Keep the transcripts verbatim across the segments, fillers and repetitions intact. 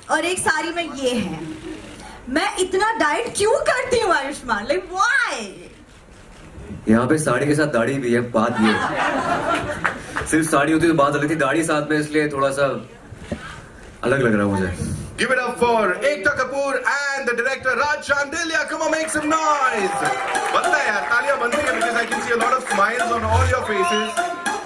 और एक साड़ी में ये है। मैं इतना डाइट क्यों करती हूँ आयुष्मान? Like why? यहाँ पे साड़ी के साथ दाढ़ी भी है, बात ये सिर्फ साड़ी होती तो बात अलग थी, दाढ़ी साथ में, इसलिए थोड़ा सा अलग लग रहा है मुझे। Give it up for Ekta Kapoor and the director Raj Chandeliya. Come on, make some noise. बनता है यार, तालियां बनती हैं because I can see a lot of smiles on all your faces.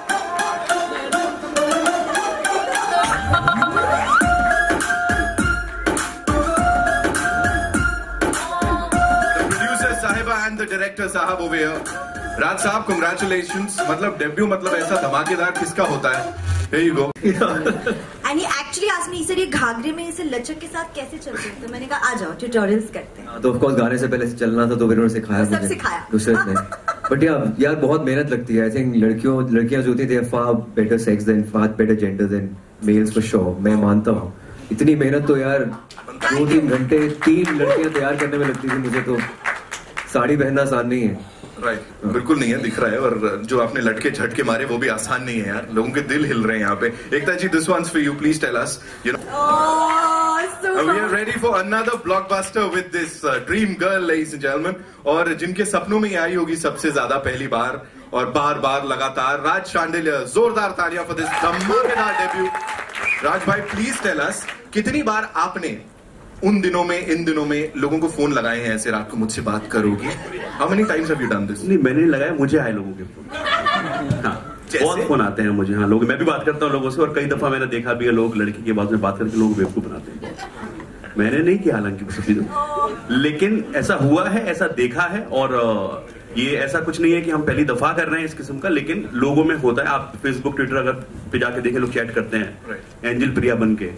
The producer Sahiba and the director Sahab over here. राज साहब, congratulations. मतलब debut मतलब ऐसा धमाकेदार किसका होता है? Here you go. And he actually asked me, sir ये घाघरे में इसे लचक के साथ कैसे चलते हैं? तो मैंने कहा आ जाओ ट्यूटोरियल्स करते हैं। तो ऑफ कोर्स गाने से पहले चलना था तो फिर उन्होंने सिखाया मुझे। सब सिखाया। नुसरत ने। बट यार यार बहुत मेहनत लगती है। आई थिंक लड़कियों लड़कियां जो होती थी far better sex than far better gender than males for sure. मैं मानता हूँ इतनी मेहनत तो यार दो तीन घंटे तीन लड़कियां तैयार करने में लगती थी मुझे, तो साड़ी पहनना आसान नहीं है। Right right. बिल्कुल नहीं है, दिख रहा है। और जो आपने लटके झटके मारे वो भी आसान नहीं है यार, लोगों के दिल हिल रहे हैं यहाँ पे। Ekta ji, this one's for you, please tell us, you know we are ready for another blockbuster with this dream girl, ladies and gentleman, और जिनके सपनों में आई होगी सबसे ज्यादा पहली बार और बार बार लगातार, राज चांडेलिया। जोरदार तालियां फॉर दिस धमाकेदार डेब्यू। राज भाई, प्लीज टेल अस, कितनी बार आपने उन दिनों में इन दिनों में लोगों को फोन लगाए हैं ऐसे, रात को मुझसे बात करोगी? How many times have you done this? नहीं, मैंने लगाया, मुझे आए लोगों के फोन। हाँ, बहुत फोन आते हैं मुझे। हाँ, लोग, मैं भी बात करता हूँ लोगों से, और कई दफा मैंने देखा भी है लोग लड़की के बाद में बात करके लोग बेवकूफ बनाते हैं। मैंने नहीं किया हालांकि, लेकिन ऐसा हुआ है, ऐसा देखा है। और ये ऐसा कुछ नहीं है कि हम पहली दफा कर रहे हैं इस किस्म का, लेकिन लोगों में होता है। आप फेसबुक ट्विटर अगर पे जाके देखें, लोग चैट करते हैं एंजल प्रिया बन के,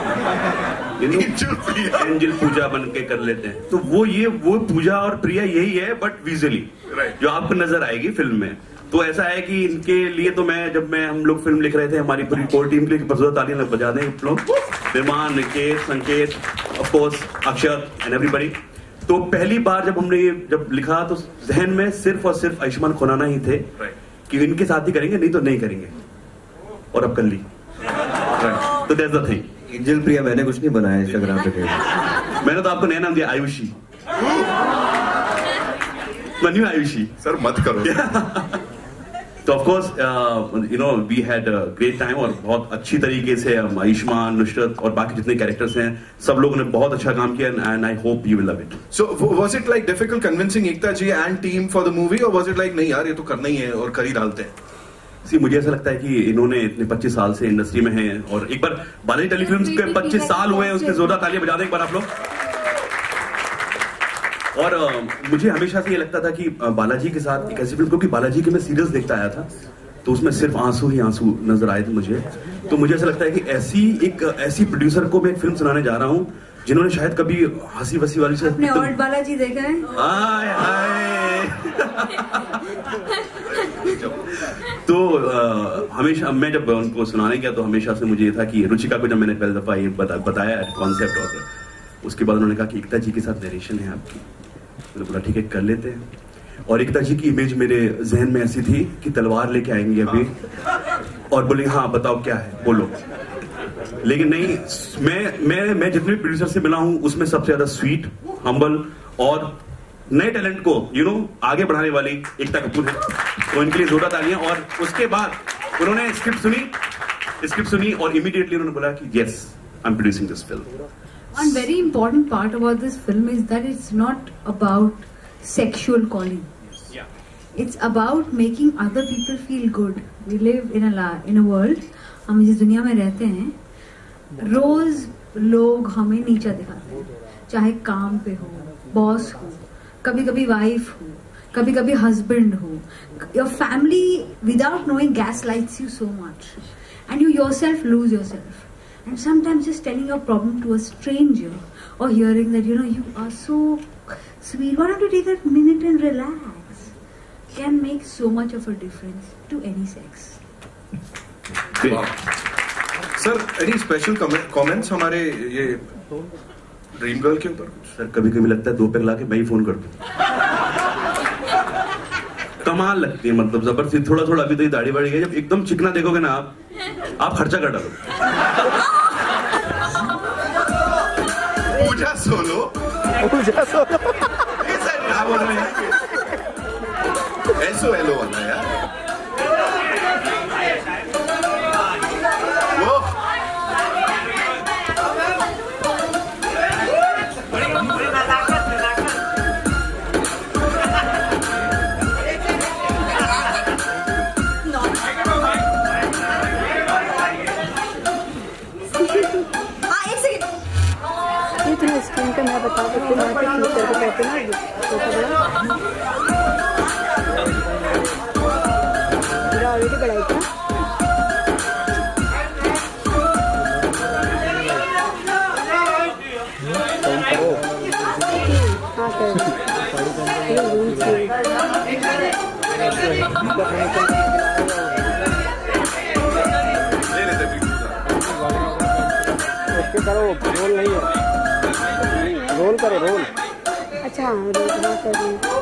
एंजल पूजा बन के कर लेते हैं। तो वो ये वो पूजा और प्रिया यही है, बट विजुअली जो आपको नजर आएगी फिल्म में। तो ऐसा है कि इनके लिए तो मैं, जब मैं हम लोग फिल्म लिख रहे थे, हमारी पूरी कोर टीम के लिए बजोर तालियां बजा दें लोग, Viman, Niket, Sanket, of course Akshat and everybody. तो पहली बार जब हमने ये जब लिखा तो जहन में सिर्फ और सिर्फ आयुष्मान खुराना ही थे कि इनके साथ ही करेंगे, नहीं तो नहीं करेंगे, और अब कर ली। तो that's the thing. Angel Priya मैंने कुछ नहीं बनाया इंस्टाग्राम पे। मैंने तो आपको नया नाम दिया, आयुषी। मनु आयुषी। सर मत करो। तो of course you know we had a great time, और बहुत अच्छी तरीके से हम आयुष्मान, नुसरत और बाकी जितने कैरेक्टर्स हैं, सब लोगों ने बहुत अच्छा काम किया, and I hope you will love it. So was it like difficult convincing Ekta ji and team for the movie, और वाज इट लाइक नहीं यार ये तो करना ही है और कर ही डालते हैं? सी, मुझे ऐसा लगता है कि इन्होंने इतने पच्चीस साल से इंडस्ट्री में हैं, और एक बार बालाजी टेलीफिल्म्स के पच्चीस साल हुए हैं, उसके जोरदार तालियां बजा दें एक बार आप लोग। और uh, मुझे हमेशा से ये लगता था कि uh, बालाजी के साथ एक ऐसी फिल्म, क्योंकि बालाजी के मैं सीरियल्स देखता आया था, तो उसमें सिर्फ आंसू ही आंसू नजर आए थे मुझे। तो मुझे ऐसा लगता है कि ऐसी एक ऐसी प्रोड्यूसर को मैं एक फिल्म सुनाने जा रहा हूँ जिन्होंने शायद कभी हंसी वसी वाली से अपने और बालाजी देखा है। आए आए तो uh, हमेशा मैं जब उनको सुनाने गया तो हमेशा से मुझे ये था कि रुचिका को जब मैंने पहली दफा ये बता, बताया कॉन्सेप्ट, और उसके बाद उन्होंने कहा कि एकता जी के साथ नरेशन है आपकी। मैंने बोला ठीक है, कर लेते हैं। और एकता जी की इमेज मेरे जहन में ऐसी थी कि तलवार लेके आएंगे अभी, और बोलेंगे हाँ बताओ क्या है, बोलो। लेकिन नहीं, मैं मैं मैं जितने भी प्रोड्यूसर से मिला हूं उसमें सबसे ज्यादा स्वीट, हम्बल और नए टैलेंट को यू नो आगे बढ़ाने वाली एकता कपूर है। तो इनके लिए जोरदार तालियां। और उसके बाद उन्होंने स्क्रिप्ट सुनी स्क्रिप्ट सुनी और इमीडिएटली उन्होंने बोला कि yes, I am producing this film. One very important part about this film is that it's not about sexual calling. Yeah. It's about making other people feel good. We live in a la in a world, हम जिस दुनिया में रहते हैं, रोज लोग हमें नीचा दिखाते हैं, चाहे काम पे हो, बॉस हो, कभी कभी वाइफ हो, कभी कभी हस्बैंड हो। Your family without knowing gaslights you so much, and you yourself lose yourself. And sometimes just telling your problem to a stranger, or hearing that you know you are so sweet, why don't you take a minute and relax, can make so much of a difference to any sex. Wow. Sir, any special comments हमारे ये dream girl के ऊपर? Sir कभी कभी लगता है दो pack लाके मैं ही फोन कर दूं। कमाल लगती है, मतलब जबरदस्ती। थोड़ा थोड़ा अभी तो ये दाढ़ी बढ़ी है, जब एकदम चिकना देखोगे ना आप आप खर्चा कर डालो। उलझा सोलो उलझा सोलो क्या बोल रहे हैं एसो एलो वाला यार वो स्क्रीन पे मैं बता देती हूँ क्लिक करके कहते हैं ना ऑलरेडी बढ़ाई था हाँ करो रोल नहीं है रोल करो रोल अच्छा रोल कर